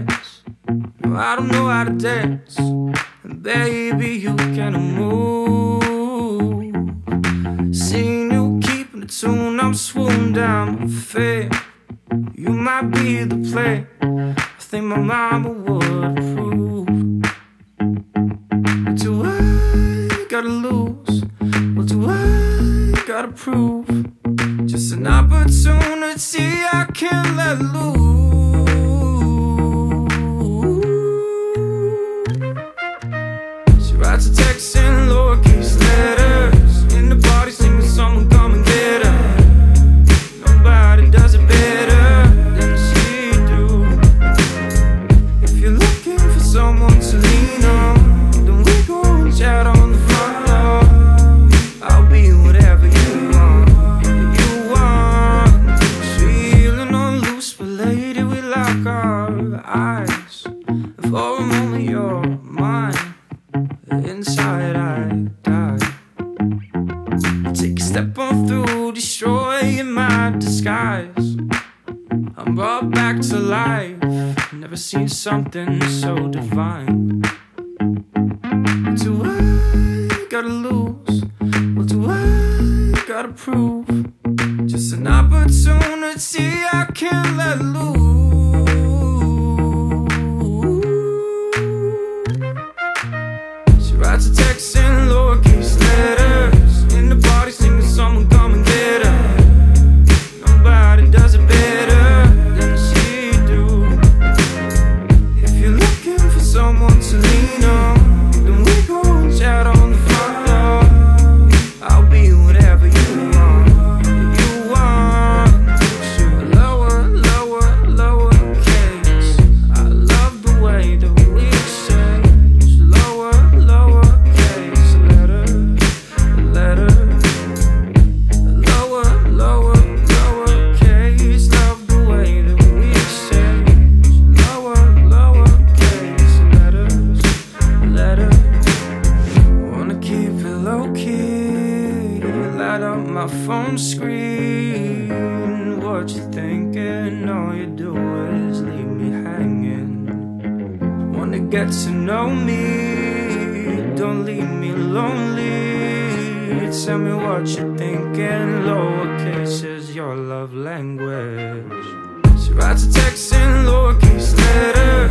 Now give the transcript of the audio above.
dance. No, I don't know how to dance. And baby, you can move. Seeing you keeping the tune, I'm swooned down with fear. You might be the play I think my mama would approve. What do I gotta lose? What do I gotta prove? Just an opportunity I can't let loose. She writes a text in lowercase letters. In the party singing someone come and get her. Nobody does it better than she do. If you're looking for someone to lean on, then we go and chat on the front lawn. I'll be whatever you want. Feeling on loose, but lady, we lock our eyes. And for a moment you're mine, inside I die. Take a step on through, destroying my disguise. I'm brought back to life, never seen something so divine. What do I gotta lose? What do I gotta prove? Just an opportunity I can't let loose. She writes a text in lowercase letters. In the party singing someone come and get her. Nobody does it better than she do. If you're looking for someone to lean on, then we go and chat on the front lawn. I'll be whatever you want. Lower, lower, lower case. I love the way that we exchange. Lower, lower case. Letter. Lower, lower, lower case. Love the way that we exchange. Lower, lower case. Letter. Wanna keep it low key. Light up my phone screen. What you thinking? All you do is leave me hanging. Wanna get to know me. Don't leave me lonely. Tell me what you're thinking. Lowercase is your love language. She writes a text in lowercase letters.